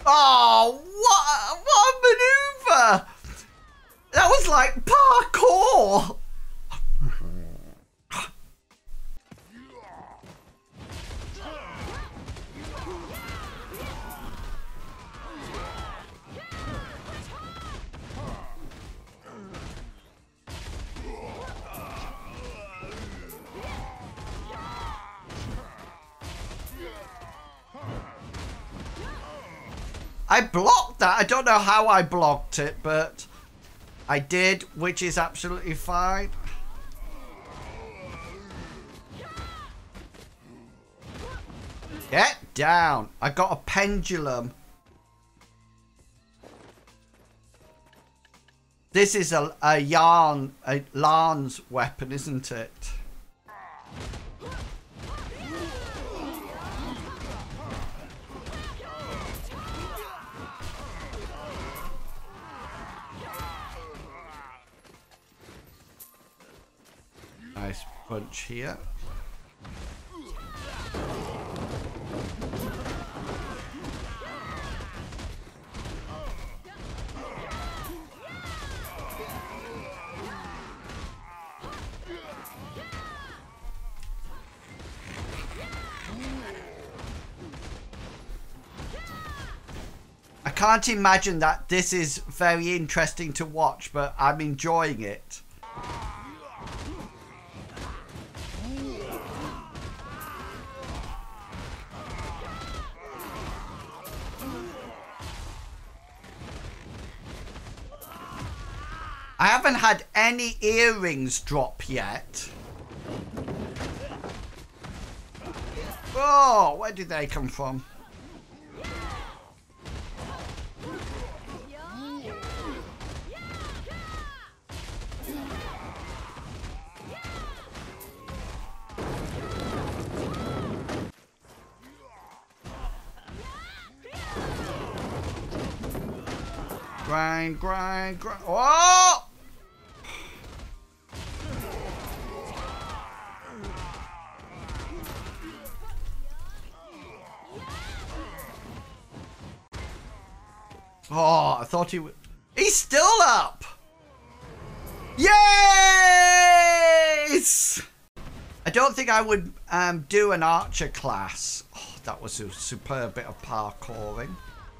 Oh, what a maneuver! That was like parkour! I blocked that. I don't know how I blocked it, but I did, which is absolutely fine. Get down. I got a pendulum. This is a Larn's weapon, isn't it? Nice punch here. I can't imagine that this is very interesting to watch, but I'm enjoying it. I haven't had any earrings drop yet. Oh, where did they come from? Grind, grind, grind. Oh! Oh, I thought he would. He's still up! Yes! I don't think I would do an archer class. Oh, that was a superb bit of parkouring.